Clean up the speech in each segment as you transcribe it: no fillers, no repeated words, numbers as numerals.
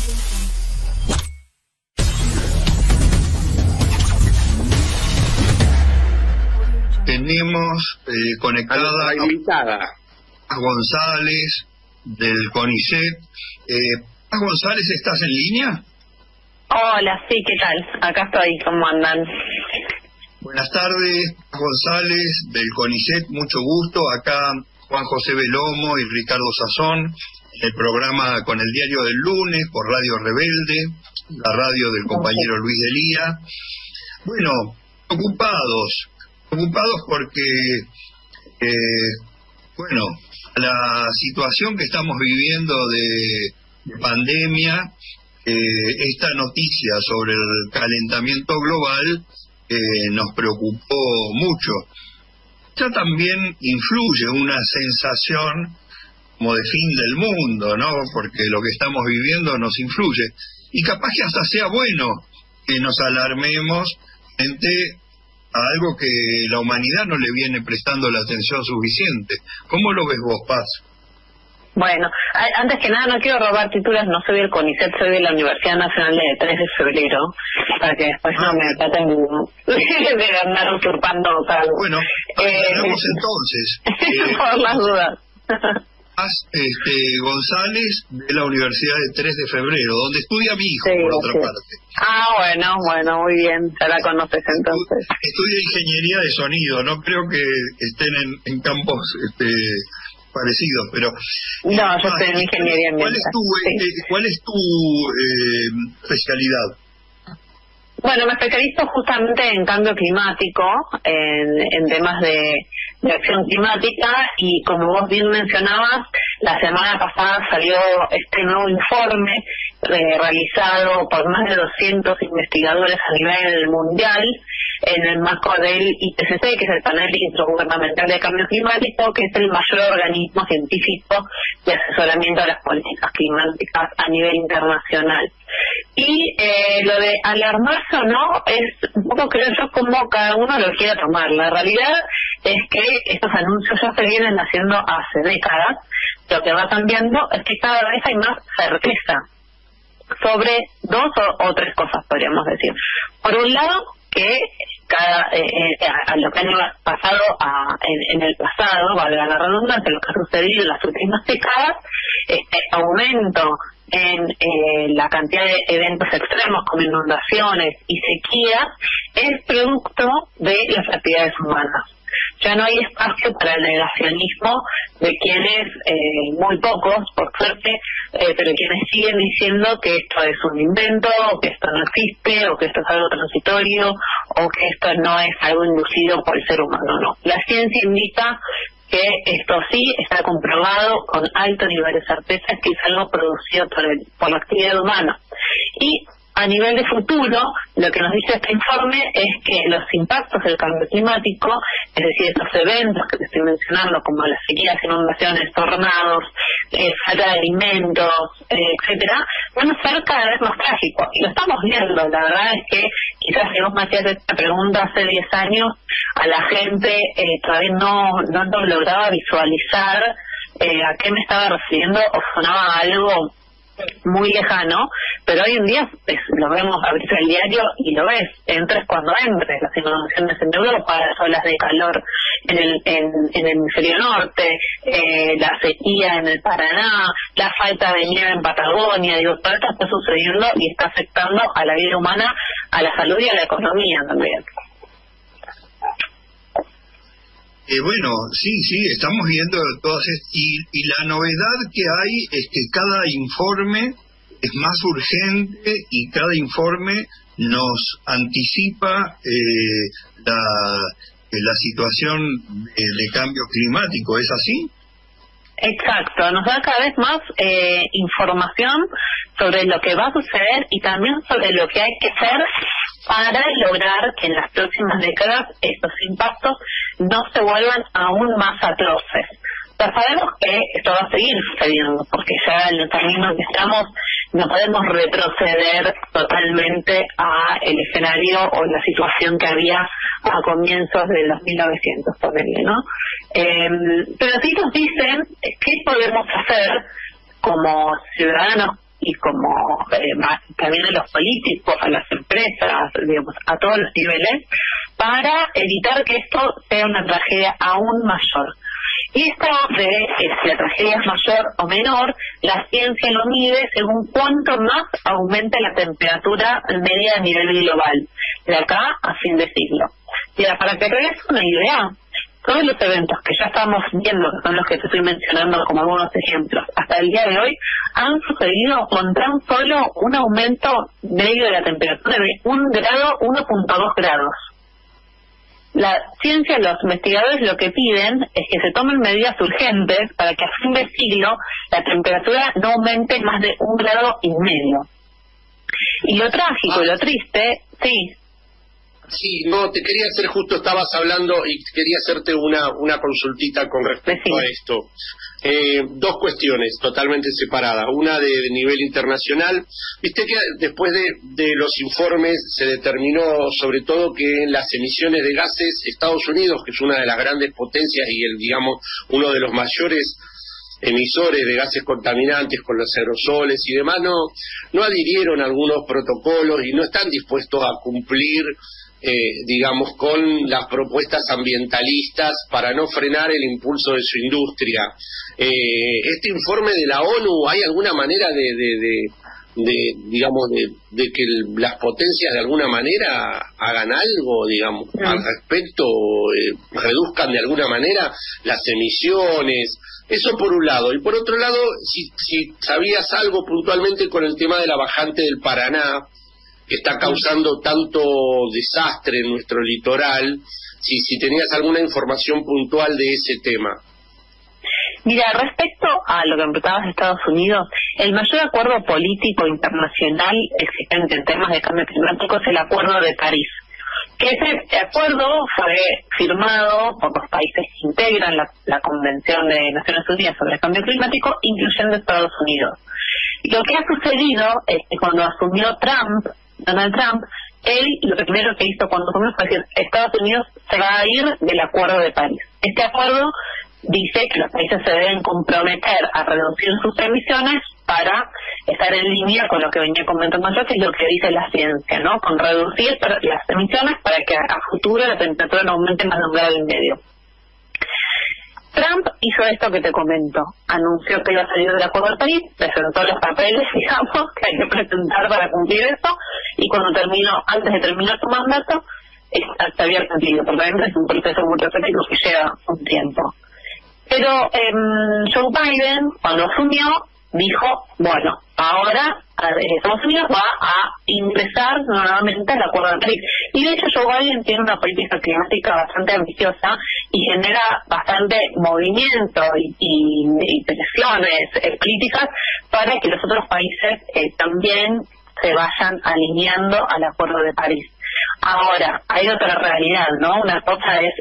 Tenemos conectada a González del CONICET. González, ¿estás en línea? Hola, sí, ¿qué tal? Acá estoy, ¿cómo andan? Buenas tardes, González del CONICET, mucho gusto. Acá Juan José Belomo y Ricardo Sazón, en el programa Con el Diario del Lunes por Radio Rebelde, la radio del compañero Luis Delía. Bueno, preocupados porque, la situación que estamos viviendo de pandemia, esta noticia sobre el calentamiento global nos preocupó mucho. Ya también influye una sensación como de fin del mundo, ¿no? Porque lo que estamos viviendo nos influye. Y capaz que hasta sea bueno que nos alarmemos frente a algo que la humanidad no le viene prestando la atención suficiente. ¿Cómo lo ves vos, Paz? Bueno, antes que nada no quiero robar títulos, no soy del CONICET, soy de la Universidad Nacional de 3 de Febrero, para que después no me traten de andar usurpando algo. Bueno, hablamos entonces. Por las dudas. Paz González de la Universidad de 3 de Febrero, donde estudia mi hijo, sí, por otra parte. Bueno, muy bien, ya la conoces entonces. Estudia ingeniería de sonido, no creo que estén en campos parecidos, pero... No, yo estoy en ingeniería ambiental. ¿Cuál es tu especialidad? Bueno, me especializo justamente en cambio climático, en temas de acción climática, y como vos bien mencionabas, la semana pasada salió este nuevo informe realizado por más de 200 investigadores a nivel mundial en el marco del IPCC, que es el Panel Intergubernamental de Cambio Climático, que es el mayor organismo científico de asesoramiento de las políticas climáticas a nivel internacional. Y lo de alarmarse o no es un poco, creo yo, como cada uno lo quiera tomar. La realidad es que estos anuncios ya se vienen haciendo hace décadas. Lo que va cambiando es que cada vez hay más certeza sobre dos o tres cosas, podríamos decir. Por un lado, que a lo que ha pasado en el pasado, valga la redundancia, lo que ha sucedido en las últimas décadas, este aumento en la cantidad de eventos extremos como inundaciones y sequías es producto de las actividades humanas. Ya no hay espacio para el negacionismo de quienes, muy pocos, por suerte, pero quienes siguen diciendo que esto es un invento, o que esto no existe, o que esto es algo transitorio, o que esto no es algo inducido por el ser humano. No. La ciencia indica que esto sí está comprobado con alto nivel de certeza, que es algo producido por la actividad humana. Y a nivel de futuro, lo que nos dice este informe es que los impactos del cambio climático, es decir, estos eventos que te estoy mencionando, como las sequías, inundaciones, tornados, falta de alimentos, etcétera, van a ser cada vez más trágicos. Y lo estamos viendo. La verdad es que quizás si vos me hacías esta pregunta hace 10 años, a la gente todavía no lograba visualizar a qué me estaba refiriendo, o sonaba algo muy lejano, pero hoy en día lo vemos, abrís el diario y lo ves, entres cuando entres, las inundaciones en Europa, las olas de calor en el hemisferio norte, la sequía en el Paraná, la falta de nieve en Patagonia, digo, todo esto está sucediendo y está afectando a la vida humana, a la salud y a la economía también. Sí, estamos viendo todas y la novedad que hay es que cada informe es más urgente y cada informe nos anticipa la situación de cambio climático, ¿es así? Exacto, nos da cada vez más información sobre lo que va a suceder y también sobre lo que hay que hacer para lograr que en las próximas décadas estos impactos no se vuelvan aún más atroces. Ya sabemos que esto va a seguir sucediendo, porque ya en el camino que estamos no podemos retroceder totalmente a el escenario o la situación que había a comienzos de los 1900, ponerle, ¿no? Pero sí nos dicen qué podemos hacer como ciudadanos y como también a los políticos, a las empresas, digamos, a todos los niveles, para evitar que esto sea una tragedia aún mayor. Y esto de si la tragedia es mayor o menor, la ciencia lo mide según cuánto más aumente la temperatura media a nivel global, de acá a fin de siglo. Mira, para que te des una idea, todos los eventos que ya estamos viendo, que son los que te estoy mencionando como algunos ejemplos, hasta el día de hoy, han sucedido con tan solo un aumento medio de la temperatura de 1 grado, 1.2 grados. La ciencia, los investigadores lo que piden es que se tomen medidas urgentes para que a fin de siglo la temperatura no aumente más de 1,5 grados. Y lo trágico y lo triste, sí. Sí, no, te quería hacer, justo estabas hablando y quería hacerte una consultita con respecto a esto. Dos cuestiones totalmente separadas. Una de nivel internacional. Viste que después de los informes se determinó sobre todo que en las emisiones de gases Estados Unidos, que es una de las grandes potencias y digamos uno de los mayores emisores de gases contaminantes con los aerosoles y demás, no adhirieron a algunos protocolos y no están dispuestos a cumplir digamos, con las propuestas ambientalistas para no frenar el impulso de su industria. Este informe de la ONU, ¿hay alguna manera de que las potencias de alguna manera hagan algo, digamos, al respecto, reduzcan de alguna manera las emisiones? Eso por un lado. Y por otro lado, si sabías algo puntualmente con el tema de la bajante del Paraná, que está causando tanto desastre en nuestro litoral, si tenías alguna información puntual de ese tema. Mira, respecto a lo que preguntabas de Estados Unidos, el mayor acuerdo político internacional existente en temas de cambio climático es el Acuerdo de París, que ese acuerdo fue firmado por los países que integran la Convención de Naciones Unidas sobre el Cambio Climático, incluyendo Estados Unidos. Lo que ha sucedido es que cuando asumió Donald Trump, él lo primero que hizo cuando asumió fue decir, Estados Unidos se va a ir del Acuerdo de París. Este acuerdo dice que los países se deben comprometer a reducir sus emisiones para estar en línea con lo que venía comentando yo, que es lo que dice la ciencia, ¿no? Con reducir las emisiones para que a futuro la temperatura no aumente más de 1,5 grados. Trump hizo esto que te comento, anunció que iba a salir del Acuerdo de París, presentó los papeles, digamos, que hay que presentar para cumplir eso, y antes de terminar su mandato, se había cumplido, porque obviamente es un proceso muy repetitivo que lleva un tiempo. Pero Joe Biden, cuando asumió, dijo, bueno, ahora Estados Unidos va a ingresar nuevamente al Acuerdo de París. Y de hecho Joe Biden tiene una política climática bastante ambiciosa y genera bastante movimiento y presiones políticas para que los otros países también se vayan alineando al Acuerdo de París. Ahora, hay otra realidad, ¿no? Una cosa es,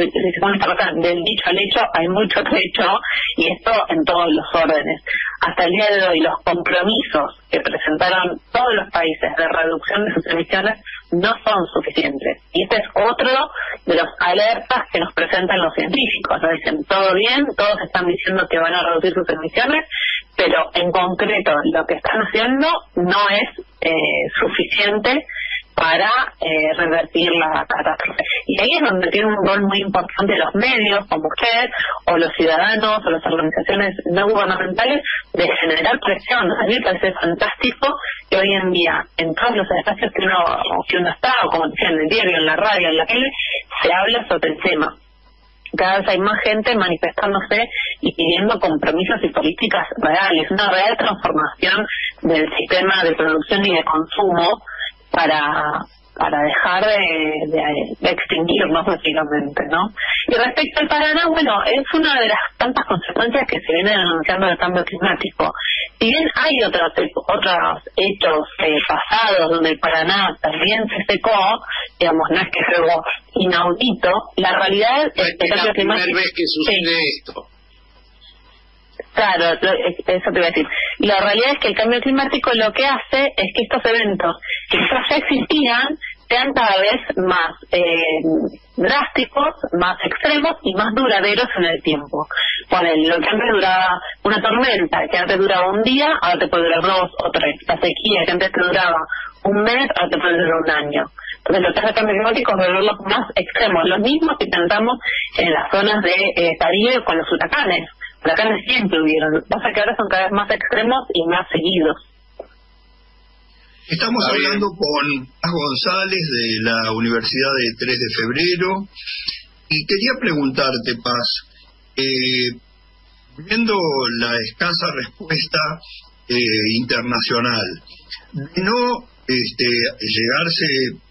del dicho al hecho, hay mucho trecho, y esto en todos los órdenes. Hasta el día de hoy, los compromisos que presentaron todos los países de reducción de sus emisiones no son suficientes. Y este es otro de los alertas que nos presentan los científicos. Nos dicen, todo bien, todos están diciendo que van a reducir sus emisiones, pero en concreto lo que están haciendo no es suficiente para revertir la catástrofe. Y ahí es donde tiene un rol muy importante los medios, como ustedes, o los ciudadanos, o las organizaciones no gubernamentales, de generar presión. A mí me parece fantástico que hoy en día, en todos los espacios que uno está, o como decía, en el diario, en la radio, en la tele, se habla sobre el tema. Cada vez hay más gente manifestándose y pidiendo compromisos y políticas reales, una real transformación del sistema de producción y de consumo para dejar de extinguirnos básicamente, ¿no? Y respecto al Paraná, bueno, es una de las tantas consecuencias que se vienen anunciando del cambio climático. Si bien hay otros hechos pasados donde el Paraná también se secó, digamos, no es que es algo inaudito, la realidad es que el cambio climático... Es la primera vez que sucede esto. Claro, eso te iba a decir. La realidad es que el cambio climático lo que hace es que estos eventos que ya existían sean cada vez más drásticos, más extremos y más duraderos en el tiempo. Lo que antes duraba una tormenta, que antes duraba un día, ahora te puede durar 2 o 3. La sequía, que antes te duraba un mes, ahora te puede durar un año. Entonces, lo que hace el cambio climático es volverlos más extremos, los mismos que tentamos en las zonas de Caribe con los huracanes. Huracanes siempre hubieron, pasa que ahora son cada vez más extremos y más seguidos. Estamos hablando con Paz González de la Universidad de 3 de Febrero y quería preguntarte, Paz, viendo la escasa respuesta internacional, de no llegarse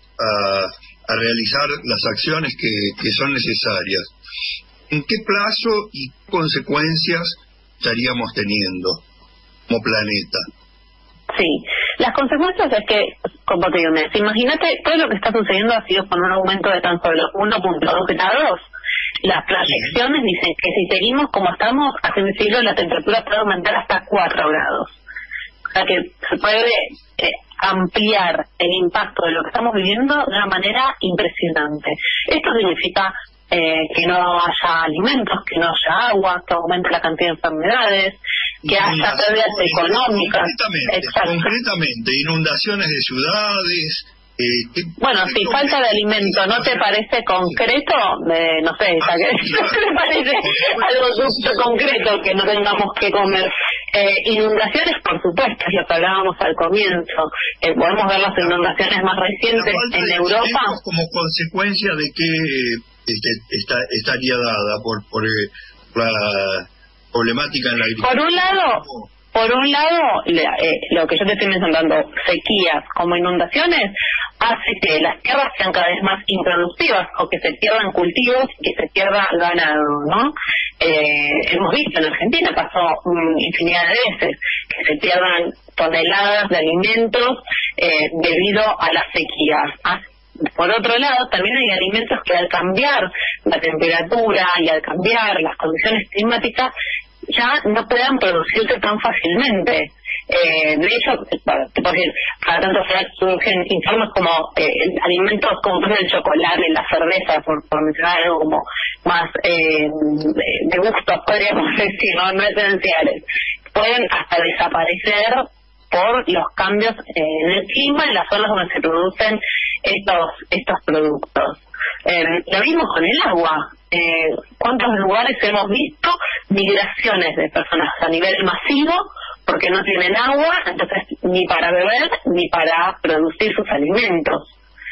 a realizar las acciones que son necesarias, ¿en qué plazo y consecuencias estaríamos teniendo como planeta? Sí, las consecuencias es que, como te digo, imagínate, todo lo que está sucediendo ha sido con un aumento de tan solo 1.2 grados. Las proyecciones dicen que si seguimos como estamos, a fin de siglo la temperatura puede aumentar hasta 4 grados. O sea que se puede ampliar el impacto de lo que estamos viviendo de una manera impresionante. Esto significa que no haya alimentos, que no haya agua, que aumente la cantidad de enfermedades, que haya pérdidas económicas. Concretamente, inundaciones de ciudades. Bueno, si falta de alimento no te parece concreto, no sé, ¿no te parece algo concreto que no tengamos que comer? Inundaciones, por supuesto, es lo que hablábamos al comienzo. Podemos ver las inundaciones más recientes en Europa. Como consecuencia de que estaría dada por la problemática en la agricultura. Por un lado, lo que yo te estoy mencionando, sequías como inundaciones, hace que las tierras sean cada vez más improductivas o que se pierdan cultivos y que se pierda ganado, ¿no? Hemos visto en Argentina, pasó infinidad de veces, que se pierdan toneladas de alimentos debido a la sequía. Por otro lado, también hay alimentos que al cambiar la temperatura y al cambiar las condiciones climáticas ya no puedan producirse tan fácilmente. De hecho, te puedo decir, cada tanto surgen informes como alimentos como por ejemplo el chocolate, la cerveza, por mencionar algo como más de gustos, podríamos decir, no esenciales. Pueden hasta desaparecer por los cambios en el clima en las zonas donde se producen estos productos. Lo mismo con el agua. ¿Cuántos lugares hemos visto migraciones de personas a nivel masivo porque no tienen agua, entonces ni para beber ni para producir sus alimentos?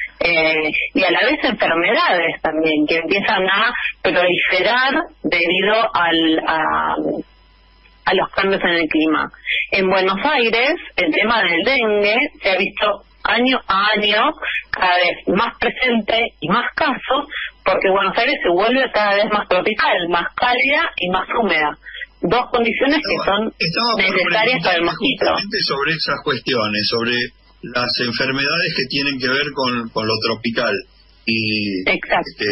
Y a la vez enfermedades también que empiezan a proliferar debido a los cambios en el clima. En Buenos Aires, el tema del dengue se ha visto año a año cada vez más presente y más casos, porque Buenos Aires se vuelve cada vez más tropical, más cálida y más húmeda. Dos condiciones que son necesarias para el mosquito. Sobre esas cuestiones, sobre las enfermedades que tienen que ver con lo tropical. Exacto.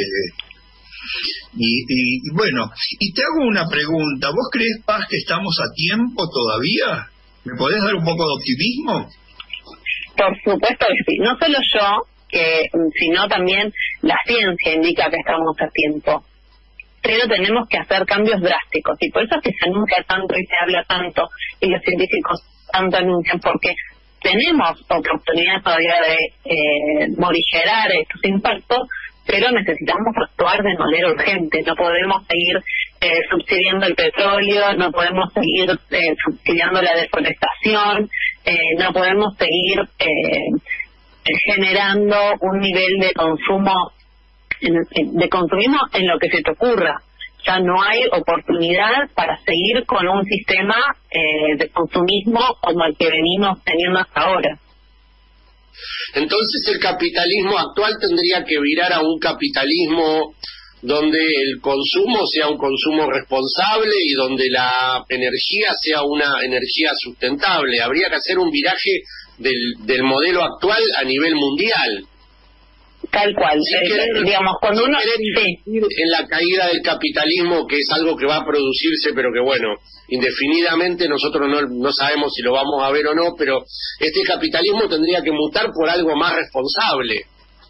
Y bueno, y te hago una pregunta. ¿Vos crees, Paz, que estamos a tiempo todavía? ¿Me podés dar un poco de optimismo? Por supuesto que sí. No solo yo, sino también la ciencia indica que estamos a tiempo. Pero tenemos que hacer cambios drásticos. Y por eso es que se anuncia tanto y se habla tanto, y los científicos tanto anuncian, porque tenemos oportunidad todavía de morigerar estos impactos, pero necesitamos actuar de manera urgente. No podemos seguir subsidiando el petróleo, no podemos seguir subsidiando la deforestación, no podemos seguir generando un nivel de consumo, de consumismo en lo que se te ocurra. Ya no hay oportunidad para seguir con un sistema de consumismo como el que venimos teniendo hasta ahora. Entonces el capitalismo actual tendría que virar a un capitalismo donde el consumo sea un consumo responsable y donde la energía sea una energía sustentable. Habría que hacer un viraje del modelo actual a nivel mundial. Tal cual. Digamos, cuando uno en la caída del capitalismo, que es algo que va a producirse, pero que bueno, indefinidamente nosotros no sabemos si lo vamos a ver o no, pero este capitalismo tendría que mutar por algo más responsable.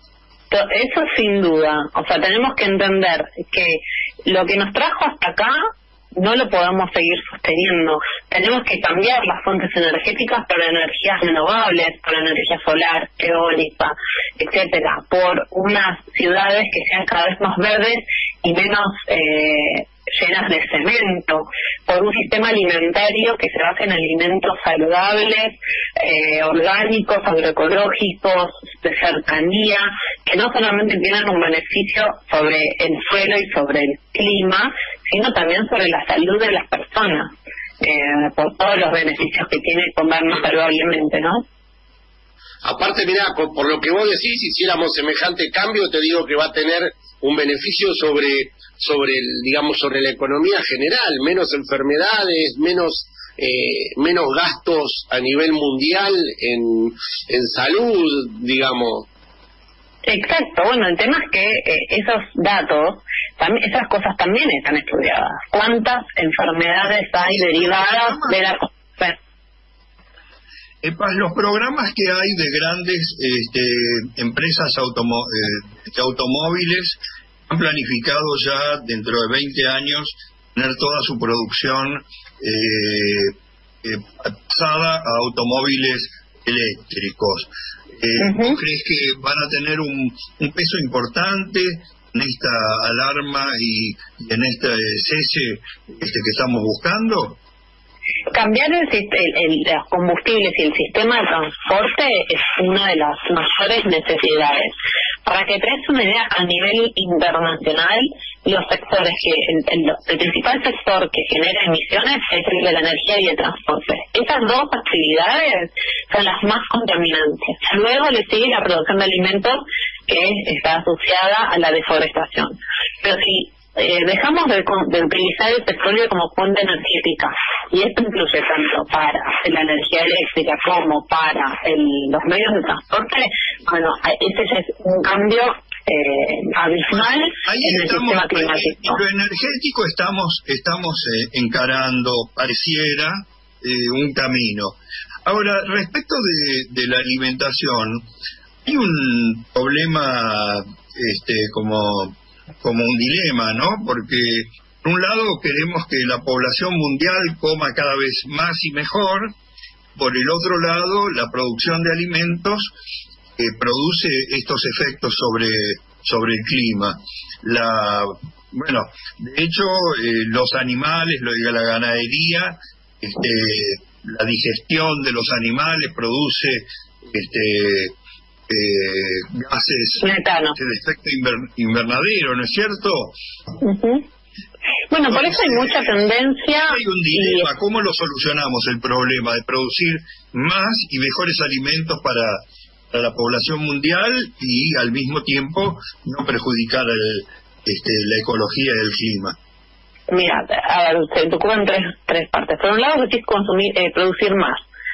Eso sin duda. O sea, tenemos que entender que lo que nos trajo hasta acá no lo podemos seguir sosteniendo. Tenemos que cambiar las fuentes energéticas por energías renovables, por energía solar, eólica, etcétera, por unas ciudades que sean cada vez más verdes y menos llenas de cemento, por un sistema alimentario que se base en alimentos saludables, orgánicos, agroecológicos, de cercanía, que no solamente tienen un beneficio sobre el suelo y sobre el clima, sino también sobre la salud de las personas, por todos los beneficios que tiene comer más saludablemente, ¿no? Aparte, mirá, por lo que vos decís, si hiciéramos semejante cambio, te digo que va a tener un beneficio sobre la economía general, menos enfermedades, menos gastos a nivel mundial en salud, digamos. Exacto. Bueno, el tema es que esos datos, esas cosas también están estudiadas. ¿Cuántas enfermedades hay derivadas de la... Los programas que hay de grandes empresas automóviles han planificado ya dentro de 20 años tener toda su producción pasada a automóviles eléctricos. ¿Tú crees que van a tener un peso importante en esta alarma y en este cese que estamos buscando? Cambiar los combustibles y el sistema de transporte es una de las mayores necesidades. Para que te des una idea, a nivel internacional, los sectores el principal sector que genera emisiones es el de la energía y el transporte. Esas dos actividades son las más contaminantes. Luego le sigue la producción de alimentos, que está asociada a la deforestación. Pero si dejamos de utilizar el petróleo como fuente energética, y esto incluye tanto para la energía eléctrica como para los medios de transporte, bueno, ese es un cambio abismal en el sistema climático. En lo energético estamos encarando, pareciera, un camino. Ahora, respecto de la alimentación, hay un problema como un dilema, ¿no? Porque por un lado queremos que la población mundial coma cada vez más y mejor, por el otro lado la producción de alimentos produce estos efectos sobre el clima. De hecho, los animales, la ganadería, la digestión de los animales produce gases metano, de efecto invernadero, ¿no es cierto? Bueno, por eso hay mucha tendencia. Hay un dilema, ¿cómo lo solucionamos el problema de producir más y mejores alimentos para la población mundial y al mismo tiempo no perjudicar la ecología y el clima? Mira, a ver, se te ocupan tres partes. Por un lado, decís producir más.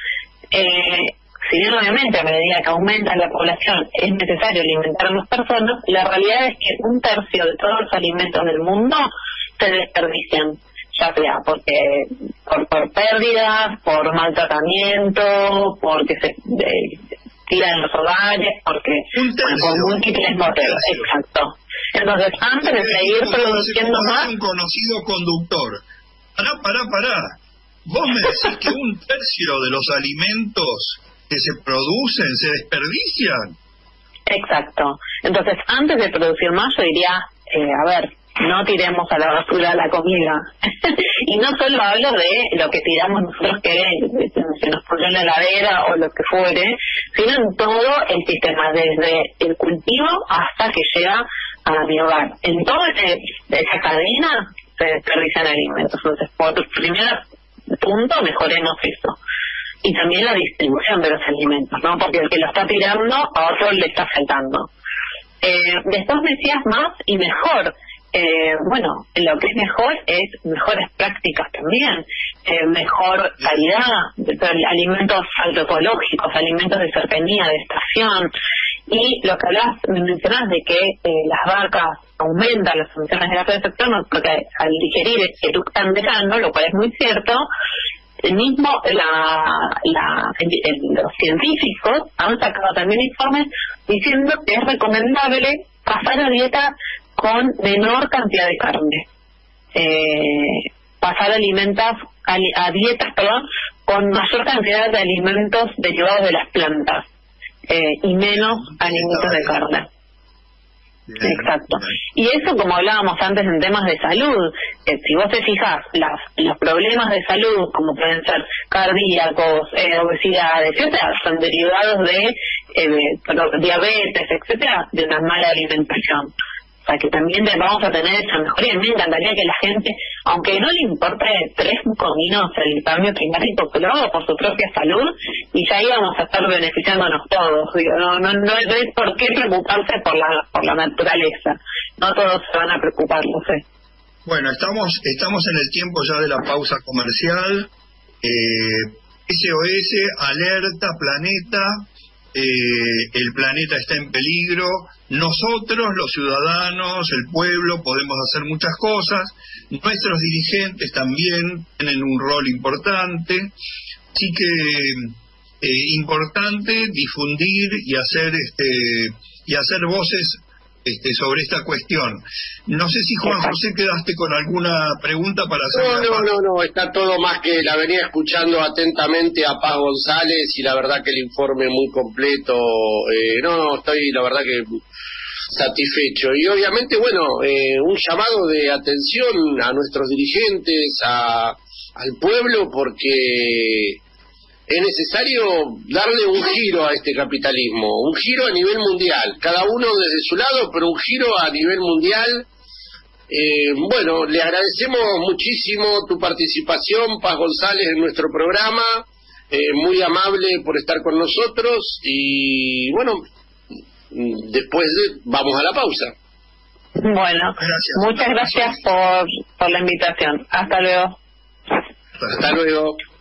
Si bien obviamente a medida que aumenta la población es necesario alimentar a más personas, la realidad es que 1/3 de todos los alimentos del mundo se desperdician, ya sea por pérdidas, por maltratamiento, porque se tiran los hogares, porque con múltiples motivos. Exacto. Entonces, antes de seguir produciendo más... Un conocido conductor. Pará. Vos me decís que 1/3 de los alimentos que se producen se desperdician. Exacto. Entonces, antes de producir más, yo diría, no tiremos a la basura la comida. Y no solo hablo de lo que tiramos nosotros, que se nos pone en la heladera o lo que fuere, sino en todo el sistema, desde el cultivo hasta que llega a mi hogar. En toda esa cadena se desperdician alimentos. Entonces, por primer punto, mejoremos eso. Y también la distribución de los alimentos, ¿no? Porque el que lo está tirando, a otro le está faltando. Después decías más y mejor. Lo que es mejor es mejores prácticas también, mejor calidad, alimentos agroecológicos, alimentos de cercanía, de estación. Y lo que mencionás de que las vacas aumentan las emisiones de gases de efecto, porque al digerir eructan metano, lo cual es muy cierto. Los científicos han sacado también informes diciendo que es recomendable pasar a dieta con menor cantidad de carne, pasar a dietas, con mayor cantidad de alimentos derivados de las plantas y menos alimentos de carne. Bien, exacto. Bien. Y eso, como hablábamos antes en temas de salud, si vos te fijas, los problemas de salud, como pueden ser cardíacos, obesidad, etcétera, son derivados de diabetes, etcétera, de una mala alimentación. O sea, que también vamos a tener esa mejoría. Me encantaría que la gente, aunque no le importe 3 cominos el cambio climático, que lo haga por su propia salud, y ya íbamos a estar beneficiándonos todos. Digo, no hay por qué preocuparse por la naturaleza. No todos se van a preocupar, lo sé. Bueno, estamos en el tiempo ya de la pausa comercial. SOS, alerta, planeta. El planeta está en peligro. Nosotros, los ciudadanos, el pueblo, podemos hacer muchas cosas. Nuestros dirigentes también tienen un rol importante. Así que importante difundir y hacer voces sobre esta cuestión. No sé si Juan José quedaste con alguna pregunta para hacer. No, está todo más que la venía escuchando atentamente a Paz González y la verdad que el informe muy completo. Estoy la verdad que satisfecho. Y obviamente, un llamado de atención a nuestros dirigentes, al pueblo, porque es necesario darle un giro a este capitalismo, un giro a nivel mundial, cada uno desde su lado, pero un giro a nivel mundial. Le agradecemos muchísimo tu participación, Paz González, en nuestro programa, muy amable por estar con nosotros, y después vamos a la pausa. Bueno, muchas gracias por la invitación. Hasta luego. Hasta luego.